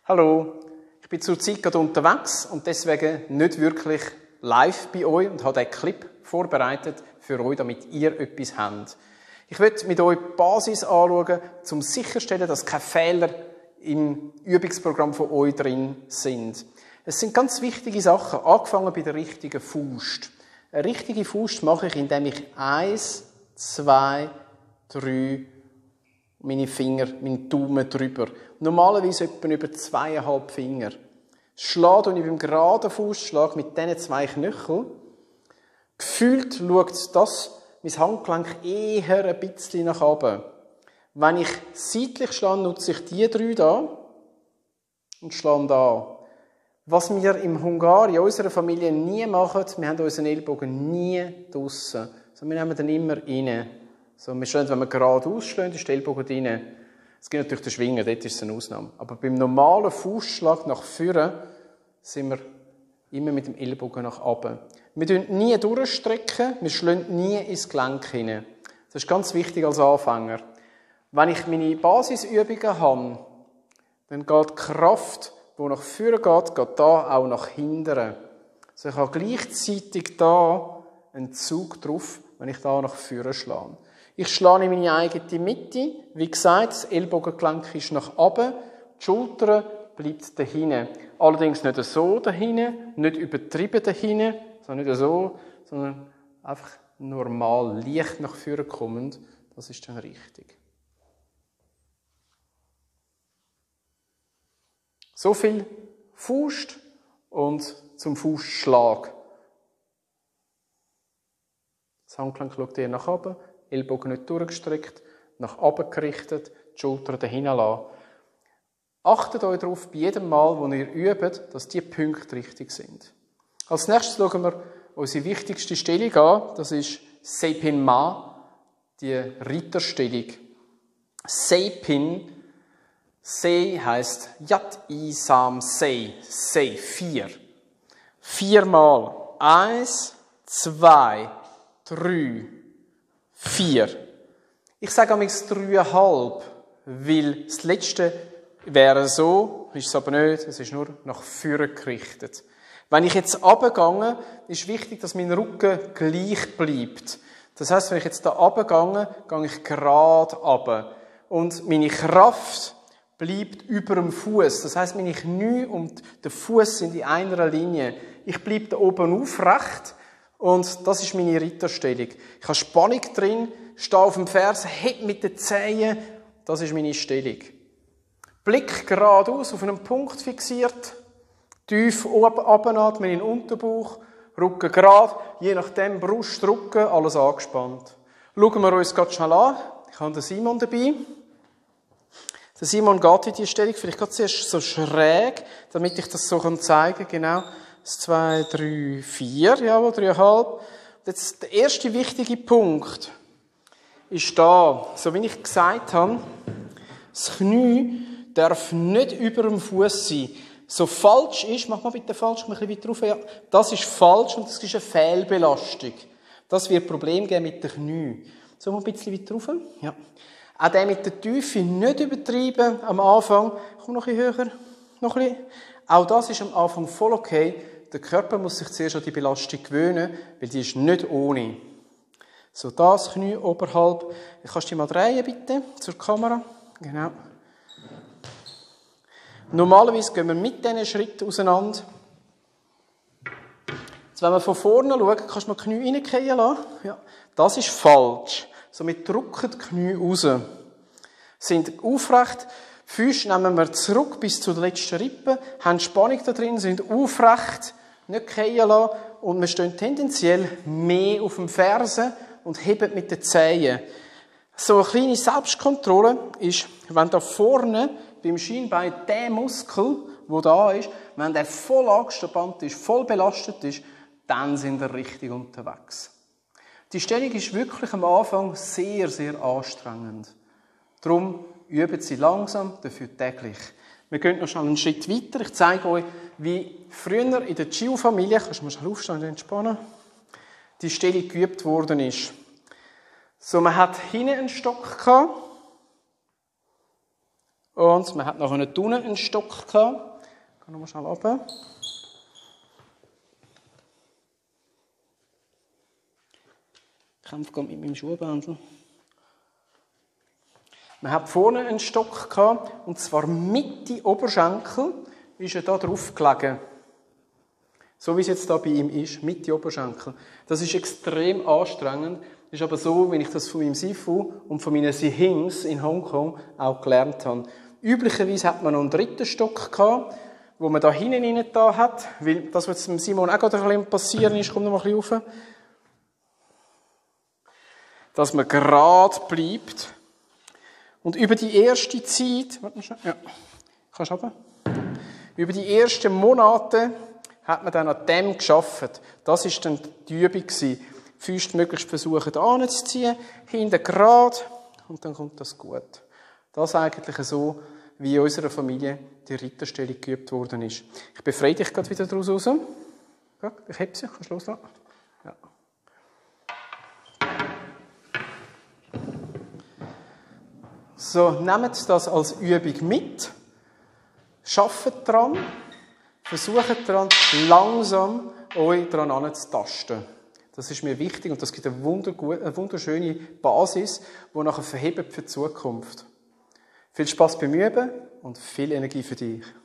Hallo, ich bin zurzeit gerade unterwegs und deswegen nicht wirklich live bei euch und habe diesen Clip vorbereitet für euch, damit ihr etwas habt. Ich möchte mit euch die Basis anschauen, um sicherzustellen, dass keine Fehler im Übungsprogramm von euch drin sind. Es sind ganz wichtige Sachen, angefangen bei der richtigen Faust. Eine richtige Faust mache ich, indem ich 1, 2, 3 meine Finger, meinen Daumen drüber. Normalerweise etwa über 2,5 Finger. Schlage ich beim geraden Faustschlag mit diesen 2 Knöcheln. Gefühlt schaut das, mein Handgelenk eher ein bisschen nach oben. Wenn ich seitlich schlage, nutze ich die 3 da und schlage da. Was wir im Hungari, in unserer Familie, nie machen, wir haben unseren Ellbogen nie draussen. Also wir nehmen den immer rein. So, wir stehen, wenn wir gerade ausschlagen, ist der Ellbogen drin. Es gibt natürlich den Schwingen, dort ist es eine Ausnahme. Aber beim normalen Faustschlag nach vorne sind wir immer mit dem Ellbogen nach oben. Wir strecken nie durchstrecken, wir schlagen nie ins Gelenk hinein. Das ist ganz wichtig als Anfänger. Wenn ich meine Basisübungen habe, dann geht die Kraft, die nach vorne geht da auch nach hinten. Also ich habe gleichzeitig da einen Zug drauf, wenn ich da nach vorne schlage. Ich schlage in meine eigene Mitte. Wie gesagt, das Ellbogengelenk ist nach oben, die Schulter bleibt dahinten. Allerdings nicht so dahinten, nicht übertrieben dahinten, sondern nicht so, sondern einfach normal, leicht nach vorne kommend. Das ist dann richtig. So viel Faust und zum Faustschlag. Das Handgelenk schaut eher nach oben. Ellbogen nicht durchgestreckt, nach oben gerichtet, die Schultern dahin lassen. Achtet euch darauf, bei jedem Mal, wo ihr übt, dass die Punkte richtig sind. Als nächstes schauen wir unsere wichtigste Stellung an. Das ist Seipin Ma, die Ritterstellung. Seipin, Se heisst Yat I Sam Se, Se, 4. 4 Mal. 1, 2, 3, 4. Ich sage amigs 3,5, weil das letzte wäre so, ist es aber nicht, es ist nur nach vorne gerichtet. Wenn ich jetzt runtergehe, ist wichtig, dass mein Rücken gleich bleibt. Das heisst, wenn ich jetzt da runtergehe, gehe ich gerade runter. Und meine Kraft bleibt über dem Fuß. Das heisst, meine Knie und der Fuß sind in einer Linie. Ich bleibe da oben aufrecht. Und das ist meine Ritterstellung. Ich habe Spannung drin, stehe auf dem Fersen, heb mit den Zehen. Das ist meine Stellung. Blick geradeaus, auf einen Punkt fixiert. Tief abatmen in den Unterbauch. Rücken gerade. Je nachdem Brust, Rücken, alles angespannt. Schauen wir uns ganz schnell an. Ich habe den Simon dabei. Der Simon geht in diese Stellung. Vielleicht geht zuerst so schräg, damit ich das so zeigen kann. Genau. 2, 3, 4, jawohl, 3,5. Jetzt der erste wichtige Punkt ist da, so wie ich gesagt habe, das Knie darf nicht über dem Fuß sein. So falsch ist, mach mal bitte falsch, ein bisschen weiter rauf, ja, das ist falsch und das ist eine Fehlbelastung. Das wird Probleme geben mit den Knien. So, mal ein bisschen weiter rauf, ja. Auch der mit der Tiefe nicht übertreiben am Anfang. Komm noch ein bisschen höher, noch ein bisschen. Auch das ist am Anfang voll okay. Der Körper muss sich zuerst an die Belastung gewöhnen, weil die ist nicht ohne. So, das Knie oberhalb. Kannst du dich mal drehen, bitte, zur Kamera. Genau. Normalerweise gehen wir mit diesen Schritten auseinander. Jetzt, wenn wir von vorne schauen, kannst du mal die Knie reingehen lassen. Ja. Das ist falsch. So, wir drücken die Knie raus. Sind aufrecht. Füße nehmen wir zurück bis zur letzten Rippe, haben Spannung da drin, sind aufrecht, nicht fallen lassen und wir stehen tendenziell mehr auf dem Fersen und heben mit den Zehen. So eine kleine Selbstkontrolle ist, wenn da vorne beim Schienbein der Muskel, der da ist, wenn der voll angespannt ist, voll belastet ist, dann sind wir richtig unterwegs. Die Stellung ist wirklich am Anfang sehr, sehr anstrengend. Darum üben Sie langsam, dafür täglich. Wir gehen noch schnell einen Schritt weiter. Ich zeige euch, wie früher in der Chiu-Familie, kannst du mal schnell aufstehen und entspannen, die Stellung geübt worden ist. So, man hat hinten einen Stock gehabt, Und man hat noch unten einen Stock gehabt. Ich gehe nochmal schnell runter. Ich kämpfe gerade mit meinem Schuhbändel. Man hat vorne einen Stock gehabt, und zwar Mitte Oberschenkel ist er da drauf gelegen. So wie es jetzt da bei ihm ist, Mitte Oberschenkel. Das ist extrem anstrengend. Das ist aber so, wenn ich das von meinem Sifu und von meinen Sihings in Hongkong auch gelernt habe. Üblicherweise hat man noch einen dritten Stock gehabt, wo man da hinten rein da hat, weil das, was jetzt Simon auch gerade ein bisschen passieren ist, kommt noch mal ein bisschen rauf, dass man gerade bleibt. Und über die erste Zeit, warte mal schnell, ja, kannst du runter? Über die ersten Monate hat man dann an dem gearbeitet. Das war dann die Übung. Die Füße möglichst versuchen anzuziehen, hinten gerade, und dann kommt das gut. Das ist eigentlich so, wie in unserer Familie die Ritterstellung geübt worden ist. Ich befreie dich gerade wieder daraus raus. Ich heb sie, kannst du loslassen? Ja. So, nehmt das als Übung mit, arbeitet dran, versucht dran, langsam euch daran anzutasten. Das ist mir wichtig und das gibt eine wunderschöne Basis, die nachher verhebt für die Zukunft. Viel Spaß beim Üben und viel Energie für dich.